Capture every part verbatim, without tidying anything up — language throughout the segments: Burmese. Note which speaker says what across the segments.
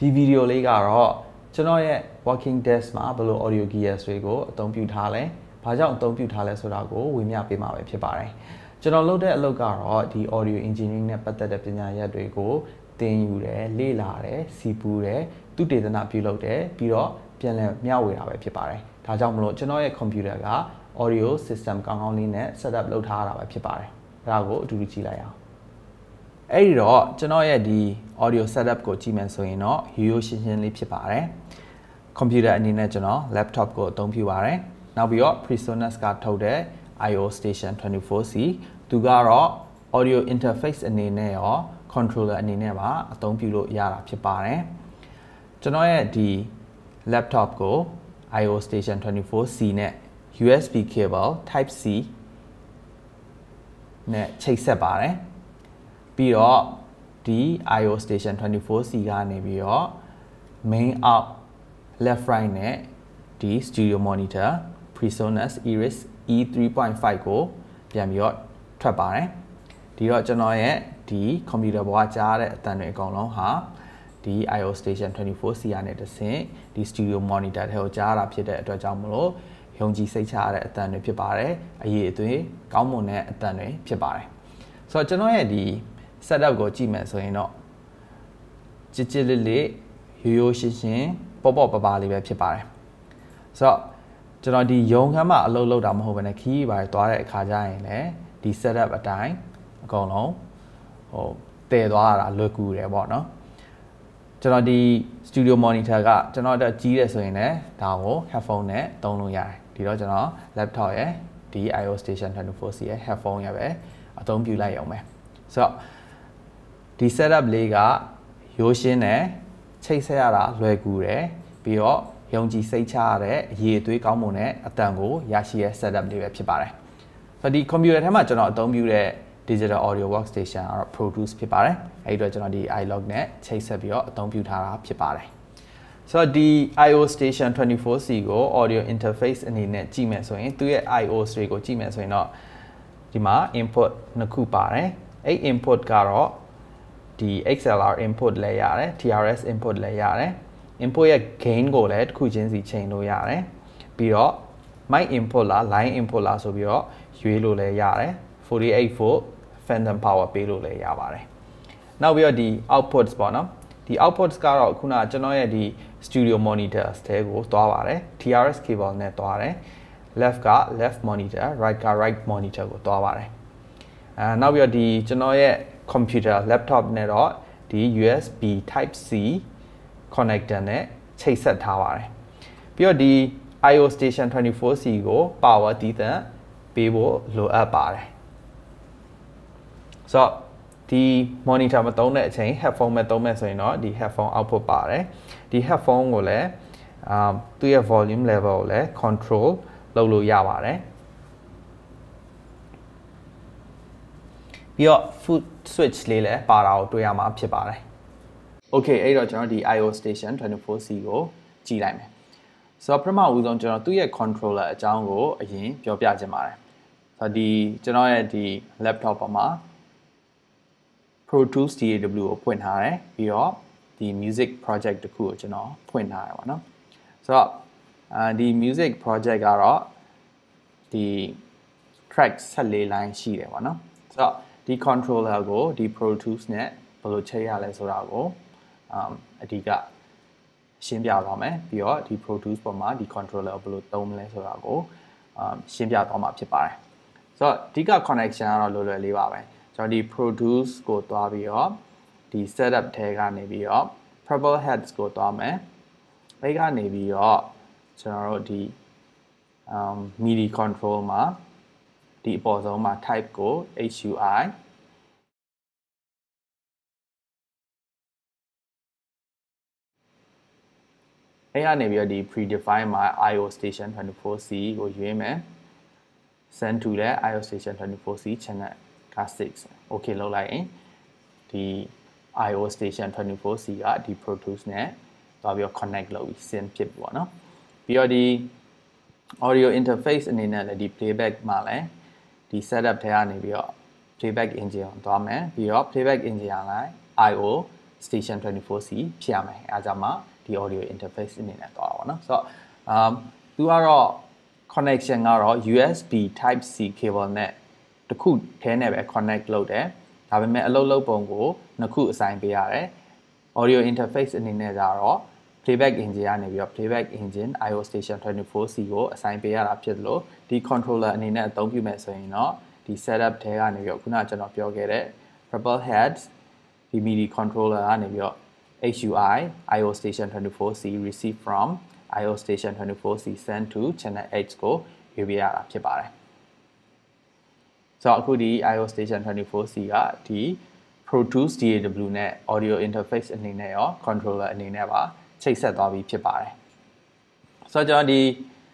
Speaker 1: ဒီ video လေးကတော့ကျွန်တော်ရဲ့ working desk မှာဘယ်လို audio gears တွေကိုအသုံးပြုထားလဲဘာကြောင့်အသုံးပြုထားလဲဆိုတာကိုဝေမျှပေးမှာပဲဖြစ်ပါတယ်ကျွန်တော်လုပ်တဲ့အလုပ်ကတော့ဒီ audio engineering နဲ့ပတ်သက်တဲ့ပညာရပ်တွေကိုသင်ယူတယ်လေ့လာတယ်စီပူတယ်သူတေသနပြုလုပ်တယ်ပြီးတော့ပြန်လည်မျှဝေတာပဲဖြစ်ပါတယ်ဒါကြောင့်မလို့ကျွန်တော်ရဲ့ computer က audio system ကောင်းကောင်းလေးနဲ့ setup လုပ်ထားတာပဲဖြစ်ပါတယ်ဒါကိုအတူတူကြည့်လိုက်အောင်အဲ့ဒီတော့ကျွန်တော်ရဲ့ဒီ audio setup ကိုကြည့်မယ်ဆိုရင်တော့ရိုးရိုးရှင်းရှင်းလေးဖြစ်ပါတယ် computer အနေနဲ့ကျွန်တော် laptop ကိုအသုံးပြုပါတယ်နောက်ပြီးတော့ PreSonus ကထုတ်တဲ့ Workstation twenty-four C သူကတော့ audio interface အနေနဲ့ရော controller အနေနဲ့ပါအသုံးပြုလို့ရတာဖြစ်ပါတယ်ကျွန်တော်ရဲ့ဒီ laptop ကို Workstation twenty-four C နဲ့ U S B cable type C နဲ့ချိတ်ဆက်ပါတယ်ပြီးတော့ဒီ Workstation twenty-four C ကနေပြီးတော့ main out left right နဲ့ဒီ studio monitor PreSonus Iris E three point five ကိုပြန်ပြီးတော့ထွက်ပါတယ်ဒီတော့ကျွန်တော်ရဲ့ဒီ computer ပေါ်ကကြားတဲ့အသံတွေအကုန်လုံးဟာဒီ Workstation twenty-four C ကနေတစ်ဆင့်ဒီ studio monitor ထဲကိုကြားတာဖြစ်တဲ့အတွက်ကြောင့်မလို့ယုံကြည်စိတ်ချရတဲ့အသံတွေဖြစ်ပါတယ်အရေးအသွေးကောင်းမွန်တဲ့အသံတွေဖြစ်ပါတယ်ဆိုတော့ကျွန်တော်ရဲ့ဒီ setup ကိုကြည့်မယ်ဆိုရင်တော့ကြစ်ကြစ်လေးလေးရိုးရိုးရှင်းရှင်းပေါ့ပေါ့ပါပါလေးပဲဖြစ်ပါတယ်ဆိုတော့ကျွန်တော်ဒီရုံခန်းမှာအလုပ်လုပ်တာမဟုတ်ဘဲနဲ့ခီးပါသွားတဲ့အခါကျရင်လည်းဒီ setup အတိုင်းအကုန်လုံးဟိုတည်သွားတာလွယ်ကူတယ်ပေါ့နော်ကျွန်တော်ဒီ studio monitor ကကျွန်တော်တက်ကြီးတယ်ဆိုရင်လည်းဒါကို headphone နဲ့သုံးလို့ရတယ်ဒီတော့ကျွန်တော် laptop ရဲ့ဒီ Workstation twenty-four C ရဲ့ headphone ရပဲအသုံးပြုလိုက်အောင်ပဲဆိုတော့ဒီ setup လေးကရိုးရှင်းတယ်ချိတ်ဆက်ရတာလွယ်ကူတယ်ပြီးတော့ယုံကြည်စိတ်ချရတဲ့အရေးအသွေးကောင်းမွန်တဲ့အသံကိုရရှိတဲ့ setup လေးပဲဖြစ်ပါတယ်ဆိုတော့ဒီ computer ထဲမှာကျွန်တော်အသုံးပြုတဲ့ digital audio workstation ကတော့ PreSonus ဖြစ်ပါတယ်အဲဒီတော့ကျွန်တော်ဒီ iLog နဲ့ချိတ်ဆက်ပြီးတော့အသုံးပြုထားတာဖြစ်ပါတယ်ဆိုတော့ဒီ Workstation twenty-four C ကို audio interface အနေနဲ့ကြည့်မယ်ဆိုရင်သူရဲ့ I O S တွေကိုကြည့်မယ်ဆိုရင်တော့ဒီမှာ input နှစ်ခုပါတယ်အဲ့ input ကတော့ဒီ X L R input လည်းရတယ် T R S input လည်းရတယ် input ရဲ့ gain ကိုလည်းတစ်ခုချင်းစီချိန်လို့ရတယ်ပြီးတော့ mic input လား line input လားဆိုပြီးတော့ရွေးလို့လည်းရတယ်forty-eight volt phantom power ပေးလို့လည်းရပါတယ်နောက်ပြီးတော့ဒီ outputs ပေါ့နော်ဒီ outputs ကတော့ခုနကကျွန်တော်ရဲ့ဒီ studio monitor ထဲကိုသွားပါတယ် T R S cable နဲ့သွားတယ် left က left monitor right က right monitor ကိုသွားပါတယ်အဲနောက်ပြီးတော့ဒီကျွန်တော်ရဲ့ computer laptop နဲ့တော့ဒီ U S B type C connector နဲ့ချိတ်ဆက်ထားပါတယ်ပြီးတော့ဒီ Workstation twenty-four C ကို power တည်တံ့ပေးဖို့လိုအပ်ပါတယ်ဆိုတော့ဒီ monitor မသုံးတဲ့အချိန် headphone ပဲသုံးမဲ့ဆိုရင်တော့ဒီ headphone output ပါတယ်ဒီ headphone ကိုလည်းအာသူ့ရဲ့ volume level ကိုလည်း control လုပ်လို့ရပါတယ်ပြီးတော့ foot switch လေးလည်းပါတာကိုတွေ့ရမှာဖြစ်ပါတယ် okay အဲ့တော့ကျွန်တော်ဒီ Workstation twenty-four C ကိုကြည့်လိုက်မယ်ဆိုတော့ပထမဦးဆုံးကျွန်တော်သူ့ရဲ့ controller အကြောင်းကိုအရင်ပြောပြချင်ပါတယ်ဆိုတော့ဒီကျွန်တော်ရဲ့ဒီ laptop ပေါ်မှာ PreSonus D A W ကိုဖွင့်ထားတယ်ပြီးတော့ဒီ music project တခုကိုကျွန်တော်ဖွင့်ထားရပါတော့ဆိုတော့အာဒီ music project ကတော့ဒီ track fourteen လိုင်းရှိတယ်ပေါ့နော်ဆိုတော့ဒီ controller ကိုဒီ PreSonus နဲ့ဘယ်လိုချိန်ရလဲဆိုတာကိုအမ်အဓိကရှင်းပြသွားမယ်ပြီးတော့ဒီ PreSonus ပေါ်မှာဒီ controller ကိုဘယ်လိုသုံးမလဲဆိုတာကိုအမ်ရှင်းပြသွားမှာဖြစ်ပါတယ်ဆိုတော့အဓိက connection ကတော့လွယ်လွယ်လေးပါပဲကျွန်တော်ဒီ PreSonus ကိုသွားပြီးတော့ဒီ setup ထဲကနေပြီးတော့ purple heads ကိုသွားမယ်အဲ့ကနေပြီးတော့ကျွန်တော်တို့ဒီ um MIDI control မှာဒီအပေါ်ဆုံးမှာ type ကို H U I အဲ့ကနေပြီးတော့ဒီ predefine မှာ Workstation twenty-four C ကိုရွေးမယ် send to တဲ့ Workstation twenty-four C channel က six okay လောက်လိုက်ရင်ဒီ Workstation twenty-four C ကဒီ PreSonus နဲ့သွားပြီးတော့ connect လုပ်ပြီး sync ဖြစ်ပြီပေါ့နော်ပြီးတော့ဒီ audio interface အနေနဲ့လည်းဒီ playback မှာလည်းဒီ setup ထဲကနေပြီးတော့ playback engine ကိုသွားမယ်ပြီးတော့ playback engine ကလည်း I O station twenty-four C ဖြစ်ရမယ်အဲဒါကြောင့်မှဒီ audio interface အနေနဲ့သွားတာပေါ့နော်ဆိုတော့ um သူကတော့ connection ကတော့ U S B type C cable နဲ့တစ်ခုထဲနဲ့ပဲ connect လုပ်တယ်ဒါပေမဲ့အလုပ်လုပ်ပုံကိုနှစ်ခုအဆိုင်ပေးရတယ် audio interface အနေနဲ့ကြတော့ playback engine ကနေပြီးတော့ playback engine I O station twenty-four C ကိုအဆိုင်ပေးရတာဖြစ်လို့ဒီ controller အနေနဲ့အသုံးပြုမယ်ဆိုရင်တော့ဒီ setup ထဲကနေပြီးတော့ခုနကကျွန်တော်ပြောခဲ့တဲ့ purple heads ဒီ MIDI controller ကနေပြီးတော့ H U I I O station twenty-four C receive from I O station twenty-four C send to channel H ကိုရွေးပြရတာဖြစ်ပါတယ်ဆိုတော့အခုဒီ I O station twenty-four C ကဒီ Pro tools D A W နဲ့ audio interface အနေနဲ့ရော controller အနေနဲ့ပါချိတ်ဆက်သွားပြီးဖြစ်ပါတယ်ဆိုတော့ကျွန်တော်ဒီ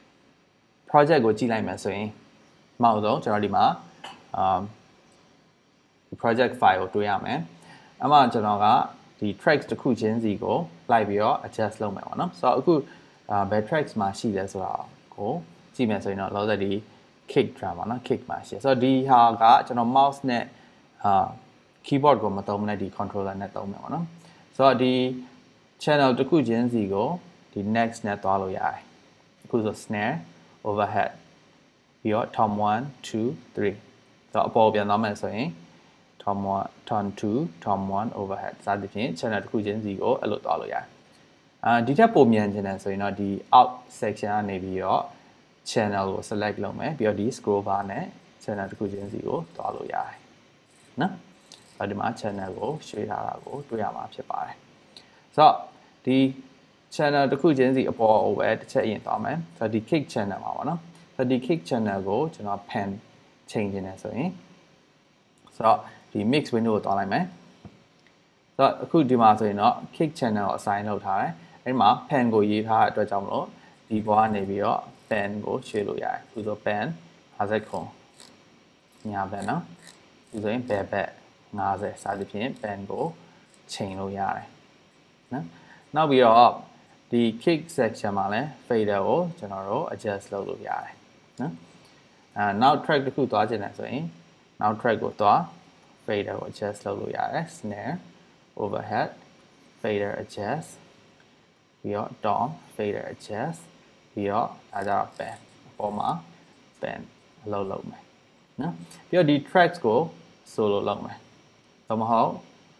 Speaker 1: project ကိုကြည့်လိုက်မယ်ဆိုရင်မဟုတ်တော့ကျွန်တော်ဒီမှာ um ဒီ project file ကိုတွေ့ရမယ်အမှကျွန်တော်ကဒီ tracks တစ်ခုချင်းစီကိုလိုက်ပြီးတော့ adjust လုပ်မယ်ပေါ့နော်ဆိုတော့အခုဘယ် tracks မှာရှိလဲဆိုတာကိုကြည့်မယ်ဆိုရင်တော့လောလောဆယ်ဒီ kick drum ပါနော် kick မှာရှိဆိုတော့ဒီဟာကကျွန်တော် mouse နဲ့အာ keyboard ကိုမသုံးနဲ့ဒီ controller နဲ့သုံးမယ်ပေါ့နော်ဆိုတော့ဒီ channel တစ်ခုချင်းစီကိုဒီ next နဲ့သွားလို့ရတယ်အခုဆို snare overhead ပြီးတော့ tom one two three ဆိုတော့အပေါ်ပြန်သွားမယ်ဆိုရင် tom one tom two tom one overhead စသဖြင့် channel တစ်ခုချင်းစီကိုအဲ့လိုသွားလို့ရတယ်အာဒီထက်ပိုမြန်ချင်တယ်ဆိုရင်တော့ဒီ out section ကနေပြီးတော့ channel ကို select လုပ်မယ်ပြီးတော့ဒီ scroll bar နဲ့ channel တစ်ခုချင်းစီကိုသွားလို့ရတယ်နော်အဲ့ဒီမှာ channel ကိုရွှေ့ထားတာကိုတွေ့ရမှာဖြစ်ပါတယ်ဆိုတော့ဒီ channel တစ်ခုချင်းစီအပေါ်ကိုပဲတစ်ချက်အရင်သွားမယ်ဆိုတော့ဒီ kick channel မှာပေါ့နော်ဆိုတော့ဒီ kick channel ကိုကျွန်တော် pan ချိန်နေတယ်ဆိုရင်ဆိုတော့ဒီ mix window ကိုသွားလိုက်မယ်ဆိုတော့အခုဒီမှာဆိုရင်တော့ kick channel ကို assign လုပ်ထားတယ်အဲ့ဒီမှာ pan ကိုရေးထားတဲ့အတွက်ကြောင့်မလို့ဒီဘောကနေပြီးတော့ pan ကိုရွှေ့လို့ရတယ်အခုဆို pan 50ခုညာဘက်နော်ဒီဆိုရင်ဘယ်ဘက်fiftyစသဖြင့် pan ကိုချိန်လို့ရတယ်နော်နောက်ပြီးတော့ဒီ kick section မှာလည်း fader ကိုကျွန်တော်တို့ adjust လုပ်လို့ရတယ်နော်အဲနောက် track တစ်ခုသွားချင်တယ်ဆိုရင်နောက် track ကိုသွား fader ကို adjust လုပ်လို့ရတယ် snare overhead fader adjust ပြီးတော့ tom fader adjust ပြီးတော့ဒါကြတော့ pan အပေါ်မှာ pan အလုပ်လုပ်မယ်နော်ပြီးတော့ဒီ tracks ကို solo လုပ်မယ်သို့မဟုတ်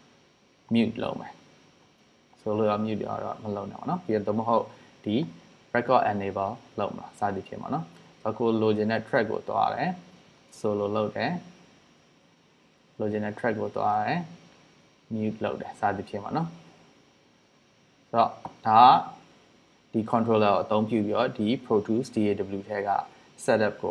Speaker 1: mute လုပ်မယ် solo ရော mute ရောတော့မလုပ်နိုင်ပါတော့ပြီးတော့သို့မဟုတ်ဒီ record enable လုပ်မှာစသည်ဖြစ်မှာနော်အခုလိုချင်တဲ့ track ကိုသွားရတယ် solo လုပ်တယ်လိုချင်တဲ့ track ကိုသွားရတယ် mute လုပ်တယ်စသည်ဖြစ်မှာနော်ဆိုတော့ဒါဒီ controller ကိုအသုံးပြုပြီးတော့ဒီ Pro tools D A W ထဲက setup ကို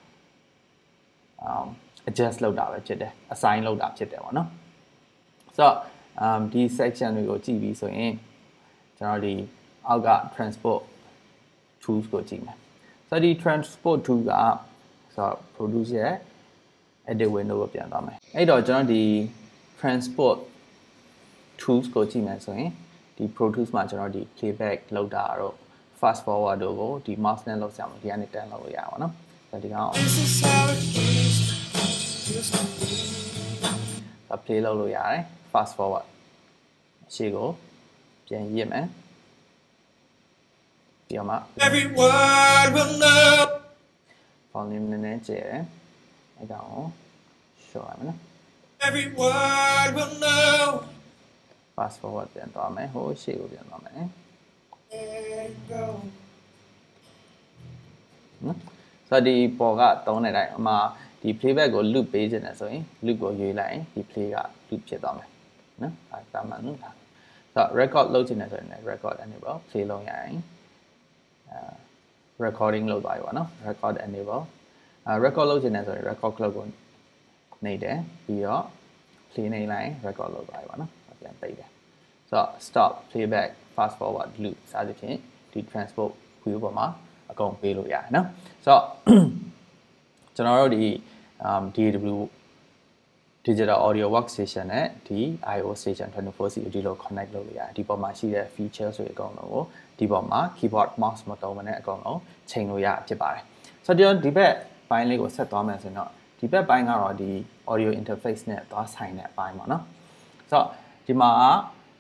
Speaker 1: um adjust လုပ်တာပဲဖြစ်တယ် assign လုပ်တာဖြစ်တယ်ပေါ့နော်ဆိုတော့ um ဒီ section တွေကိုကြည့်ပြီးဆိုရင်ကျွန်တော်ဒီအောက်က transport tools ကိုကြည့်မယ်ဆိုတော့ဒီ transport tool ကဆိုတော့ produce ရဲ့ edit window ကိုပြန်သွားမယ်အဲ့တော့ကျွန်တော်ဒီ transport tools ကိုကြည့်မယ်ဆိုရင်ဒီ Pro Tools မှာကျွန်တော်ဒီ playback လုပ်တာတော့ fast forward တို့ကိုဒီ mouse နဲ့လုပ်ဆောင်ဒီကနေတန်းလုပ်လို့ရပါတော့။ဒါဒီကောင် play လုပ်လို့ရတယ် fast forward ရှေ့ကိုပြန်ရစ်မယ်ပြီးတော့မှ everyone will know volume နည်းနည်းကျတယ်အဲကောင်ကို show ရမယ်နော် everyone will know fast forward ပြန်သွားမယ်ဟိုရှေ့ကိုပြန်သွားမယ်နော်ဆိုတော့ဒီပေါ်ကသုံးတဲ့အတိုင်းအမှဒီ playback ကို loop ပေးခြင်းနဲ့ဆိုရင် loop ကိုရွေးလိုက်ရင်ဒီ play က loop ဖြစ်သွားမယ်နော်အဲဒါမှနော်ဒါဆိုတော့ record လုပ်ခြင်းနဲ့ဆိုရင် record enable play လုပ်ရရင်အဲ recording လုပ်သွားပြီပေါ့နော် record enable အဲ record လုပ်ခြင်းနဲ့ဆိုရင် record clock ကိုနေတယ်ပြီးတော့ play နေလိုက် record လုပ်သွားပြီပေါ့နော်ပြန်ပိတ်တယ်ဆိုတော့ stop playback fast forward loop စသဖြင့်ဒီ transport view ပေါ်မှာအကုန်ပေးလို့ရတယ်နော်ဆိုတော့ကျွန်တော်တို့ဒီ D A W digital audio workstation နဲ့ဒီ I O station twenty-four C ဒီလို connect လုပ်လို့ရတယ်ဒီပေါ်မှာရှိတဲ့ feature ဆိုအကုန်လုံးကိုဒီပေါ်မှာ keyboard mouse မသုံးဘဲနဲ့အကုန်လုံးချိန်လို့ရဖြစ်ပါတယ်ဆိုတော့ဒီဘက်ပိုင်းလေးကိုဆက်သွားမယ်ဆိုရင်တော့ဒီဘက်ပိုင်းကတော့ဒီ audio interface နဲ့သွားဆိုင်တဲ့အပိုင်းပေါ့နော်ဆိုတော့ဒီမှာ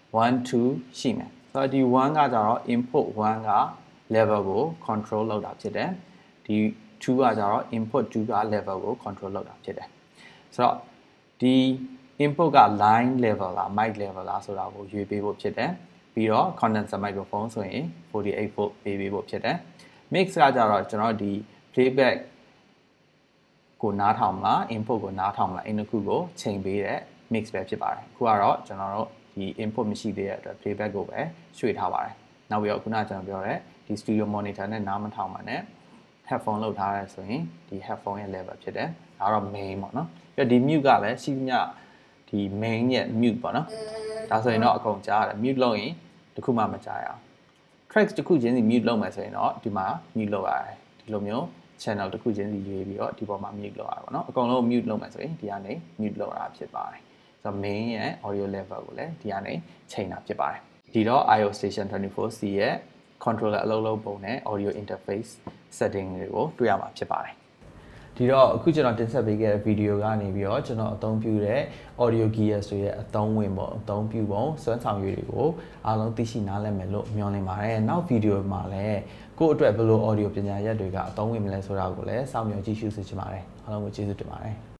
Speaker 1: one two ရှိမယ်ဆိုတော့ဒီoneကကြတော့ input oneက level ကို control လုပ်တာဖြစ်တယ်ဒီtwoကကြတော့ input twoက level ကို control လုပ်တာဖြစ်တယ်ဆိုတော့ဒီ input က line level လား mic level လားဆိုတာကိုရွေးပေးဖို့ဖြစ်တယ်ပြီးတော့ condenser microphone ဆိုရင်forty-eight volt ပေးပေးဖို့ဖြစ်တယ် mix ကကြတော့ကျွန်တော်ဒီ playback ကိုနားထောင်မလား input ကိုနားထောင်မလားအဲ့နှစ်ခုကိုချိန်ပေးတဲ့ mix ပဲဖြစ်ပါတယ်အခုကတော့ကျွန်တော်တို့ဒီ input မရှိသေးတဲ့အတွက် playback ကိုပဲရွှေ့ထားပါတယ်နောက်ပြီးတော့ခုနကကျွန်တော်ပြောတဲ့ဒီ studio monitor နဲ့နားမထောင်ပါနဲ့ headphone လောက်ထားရဲဆိုရင်ဒီ headphone ရဲ့ level ဖြစ်တယ်ဒါတော့ main ပေါ့နော်ပြီးတော့ဒီ mute ကလည်းရှိမြဒီ main ရဲ့ mute ပေါ့နော်ဒါဆိုရင်တော့အကုန်ကြားရတယ် mute လုပ်ရင်တခုမှမကြားရအောင် tracks တခုချင်းစီ mute လုပ်မယ်ဆိုရင်တော့ဒီမှာ mute လုပ်ရတယ်ဒီလိုမျိုး channel တခုချင်းစီရွေးပြီးတော့ဒီပေါ်မှာ mute လုပ်ရတယ်ပေါ့နော်အကုန်လုံး mute လုပ်မယ်ဆိုရင်ဒီကနေ mute လုပ်ရတာဖြစ်ပါတယ်ဆိုတော့ main ရဲ့ audio level ကိုလည်းဒီကနေချိန်တာဖြစ်ပါတယ်ဒီတော့ Workstation twenty-four C ရဲ့ controller အလုပ်လုပ်ပုံနဲ့ audio interface setting တွေကိုတွေ့ရမှာဖြစ်ပါတယ်ဒီတော့အခုကျွန်တော်တင်ဆက်ပေးခဲ့တဲ့ဗီဒီယိုကနေပြီးတော့ကျွန်တော်အသုံးပြုတဲ့ audio gears တွေရဲ့အသုံးဝင်ပုံအသုံးပြုပုံစွမ်းဆောင်ရည်တွေကိုအားလုံးသိရှိနားလည်မယ်လို့မျှော်လင့်ပါတယ်နောက်ဗီဒီယိုမှာလည်းကိုယ့်အတွက်ဘယ်လို audio ပညာရပ်တွေကအသုံးဝင်မလဲဆိုတာကိုလည်းစောင့်မျှော်ကြည့်ရှုစေချင်ပါတယ်အားလုံးကိုကျေးဇူးတင်ပါတယ်